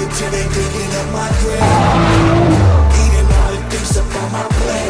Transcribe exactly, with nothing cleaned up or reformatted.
till they digging up my grave. Eating all the things up on my plate.